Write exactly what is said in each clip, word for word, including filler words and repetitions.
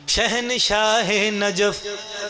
شہنشاہ نجف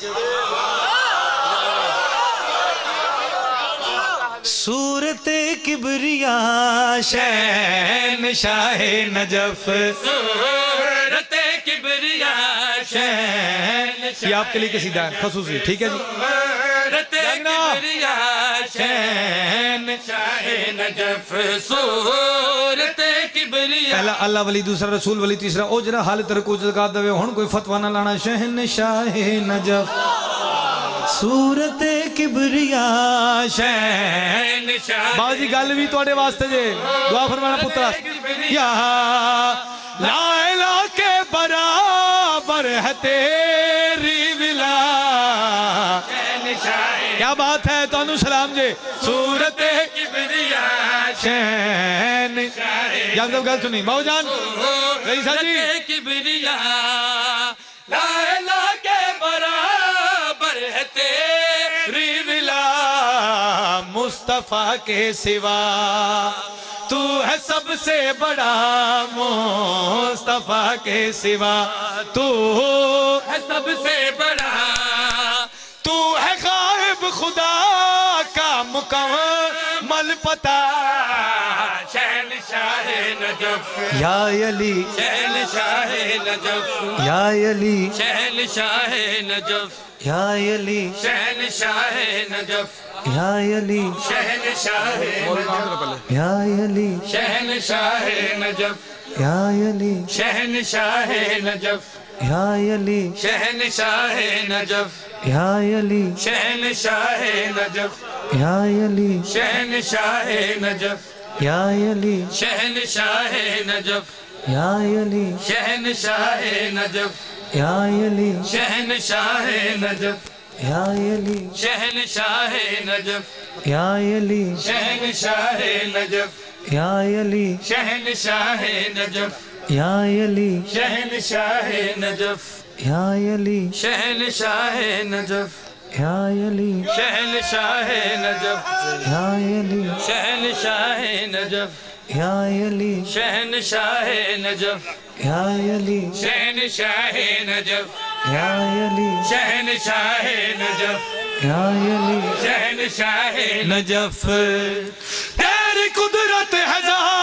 صورت کبریاء شہنشاہ نجف صورت کبریاء شہنشاہ یہ آپ کے لیے قصیدہ ہے خصوصی ٹھیک ہے جی صورت کبریاء شہنشاہ نجف صورت کبریاء پہلا اللہ ولی دوسرا رسول ولی تیسرا او جرا حال ترکو زکات دوے ہن کوئی فتوہ نہ لانا شہنشاہ نجف صورت کبریاء شہنشاہ باجی گل بھی توڑے واسطے جے دعا فرمانا پترا یا لا الہ کے برابر ہے تیری ولا کیا بات ہے تو انو سلام جے صورت کبریاء شہن جان سب گل سنی باو جان رئیسہ جی کبریاء لا الہ کے برابر ہے تیری ولا مصطفیٰ کے سوا تو ہے سب سے بڑا مصطفیٰ کے سوا تو ہے سب سے بڑا تو ہے غائب خدا کا مکمل پتہ شہنشاہ نجف یا علی شہنشاہ نجف یا علی شہنشاہ نجف یا علی شہنشاہ نجف یا علی شہنشاہ یا علی شہنشاہ نجف یا علی شہنشاہ نجف یا علی شہنشاہ نجف یا علی شہنشاہ نجف یا علی شہنشاہ نجف یا علی شہنشاہ نجف یا علی شہنشاہ نجف یا علی شہنشاہ نجف یا علی شہنشاہ نجف یا علی شہنشاہ نجف یا علی شہنشاہ نجف یا علی شہنشاہ نجف یا علی شہنشاہ نجف یا علی شہنشاہ نجف یا علی شہنشاہ نجف یا علی شہنشاہ نجف یا علی شہنشاہ نجف یا علی شہنشاہ نجف یا علی شہنشاہ نجف تیری قدرت ہے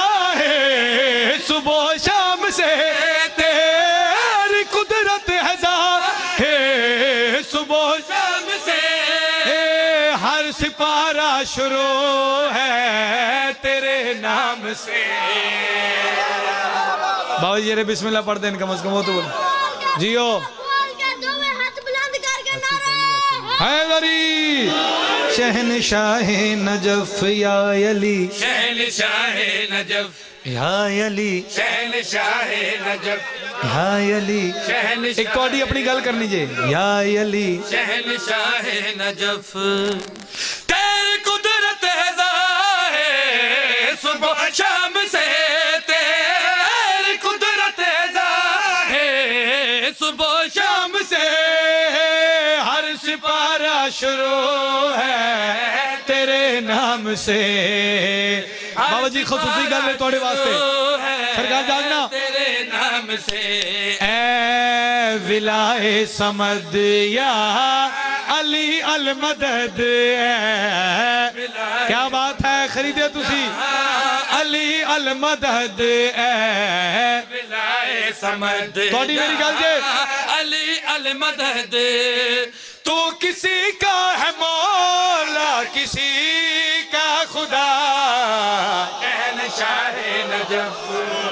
ظاہر صبح و شام سے تیری قدرت ہے ظاہر صبح و شام سے ہر سپارہ شروع ہے تیرے نام سے بابا جی رہے بسم اللہ پڑھ دیں کم از کم وہ تو بول جیو حیدری شہنشاہ نجف یا علی شہنشاہ نجف یا علی شہنشاہ نجف یا علی ایک کوڈی اپنی گل کرنی جے یا علی شہنشاہ نجف تیری قدرت ہے ظاہر صبح شام سے تیری قدرت ہے ظاہر صبح شام سے ہر سپارہ شروع ہے تیرے نام سے بابا جی خصوصی گل ہے توڑے واسطے سرکار جاگنا تیرے نام سے اے ولائے سمد یا علی المدد اے کیا بات ہے خریدے تسی علی المدد اے ولائے سمد توڑی میری گل جے علی المدد تو کسی کا ہے مولا کسی کا خدا شہنشاہ نجف